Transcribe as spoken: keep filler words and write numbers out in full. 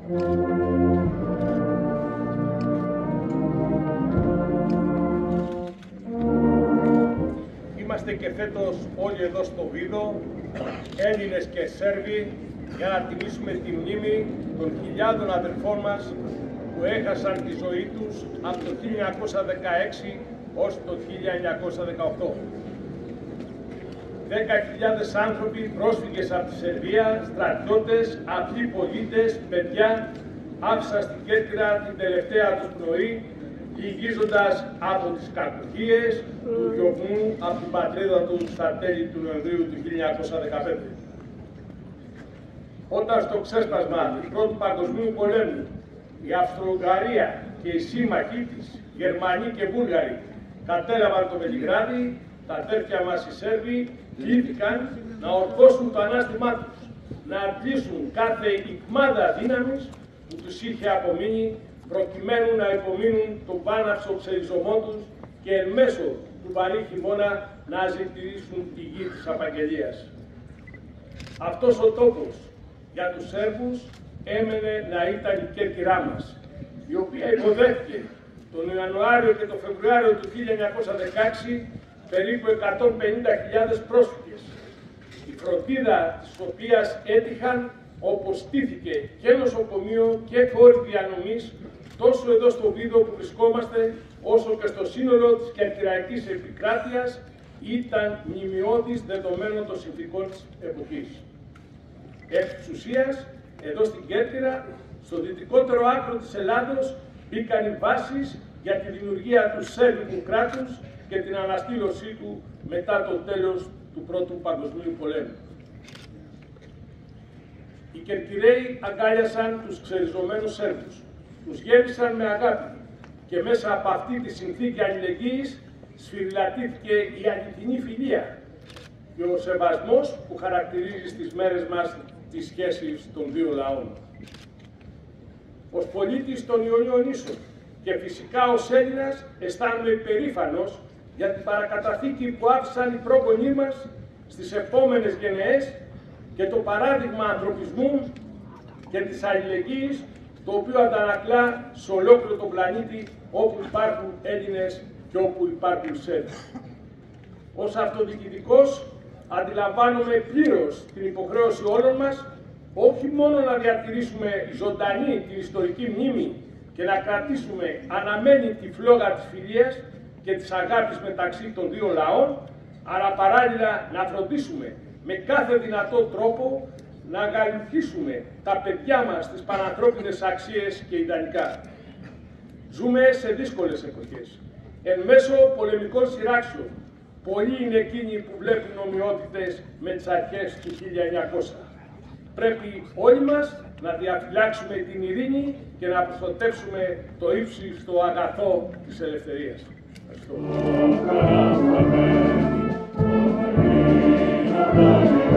Είμαστε και φέτος όλοι εδώ στο Βίδο, Έλληνες και Σέρβοι, για να τιμήσουμε τη μνήμη των χιλιάδων αδελφών μας που έχασαν τη ζωή τους από το χίλια εννιακόσια δεκαέξι ως το χίλια εννιακόσια δεκαοκτώ. Δέκα χιλιάδες άνθρωποι, πρόσφυγες από τη Σερβία, στρατιώτες, απλοί πολίτες, παιδιά, άφησαν στην Κέρκυρα την τελευταία τους πνοή, λυγίζοντας από τις κακουχίες του διωγμού από την πατρίδα του στα τέλη του Νοεμβρίου του χίλια εννιακόσια δεκαπέντε. Όταν στο ξέσπασμα του Πρώτου Παγκοσμίου Πολέμου η Αυστρο-Ουγγαρία και οι σύμμαχοί της, Γερμανοί και Βούλγαροι, κατέλαβαν το Βελιγράδι, τα αδέρφια μας οι Σέρβοι κλήθηκαν να ορθώσουν το ανάστημά τους, να αντλήσουν κάθε ικμάδα δύναμης που τους είχε απομείνει, προκειμένου να υπομείνουν τον βάναυσο ξεριζωμό τους και εν μέσω του βαρύ χειμώνα να ζητήσουν τη γη της απαγγελίας. Αυτός ο τόπος για τους Σέρβους έμενε να ήταν η Κέρκυρά μας, η οποία υποδέχθηκε τον Ιανουάριο και τον Φεβρουάριο του χίλια εννιακόσια δεκαέξι περίπου εκατόν πενήντα χιλιάδες πρόσφυγες, η φροντίδα της οποίας έτυχαν, όπως στήθηκε και νοσοκομείο και χώροι διανομής, τόσο εδώ στο Βίδο που βρισκόμαστε, όσο και στο σύνολο της κερκυραϊκής επικράτειας, ήταν μνημειώδης δεδομένων των συνθηκών της εποχής. Επί της ουσίας, εδώ στην Κέρκυρα, στο δυτικότερο άκρο της Ελλάδος, μπήκαν οι βάσεις για τη δημιουργία του Σέρβικου κράτους και την αναστήλωσή του μετά το τέλος του Πρώτου Παγκοσμίου Πολέμου. Οι Κερκυραίοι αγκάλιασαν τους ξεριζωμένους Σέρβους, τους γέμισαν με αγάπη και μέσα από αυτή τη συνθήκη αλληλεγγύης σφυριλατήθηκε η αληθινή φιλία και ο σεβασμός που χαρακτηρίζει στις μέρες μας τις σχέσεις των δύο λαών. Ως πολίτης των Ιωνίων Νήσων και φυσικά ως Έλληνας αισθάνομαι υπερήφανος για την παρακαταθήκη που άφησαν οι πρόγονοί μας στις επόμενες γενναίες και το παράδειγμα ανθρωπισμού και της αλληλεγγύης, το οποίο αντανακλά σε ολόκληρο τον πλανήτη όπου υπάρχουν Έλληνες και όπου υπάρχουν Σέρβοι. Ως αυτοδιοικητικός αντιλαμβάνομαι πλήρως την υποχρέωση όλων μας όχι μόνο να διατηρήσουμε ζωντανή την ιστορική μνήμη και να κρατήσουμε αναμένη τη φλόγα της φιλίας και της αγάπης μεταξύ των δύο λαών, αλλά παράλληλα να φροντίσουμε με κάθε δυνατό τρόπο να αγαλιουχήσουμε τα παιδιά μας στις πανανθρώπινες αξίες και ιδανικά. Ζούμε σε δύσκολες εποχές. Εν μέσω πολεμικών σειράξεων, πολλοί είναι εκείνοι που βλέπουν ομοιότητες με τις αρχές του χίλια εννιακόσια. Πρέπει όλοι μας να διαφυλάξουμε την ειρήνη και να προστατεύσουμε το ύψιστο αγαθό της ελευθερίας. Ευχαριστώ.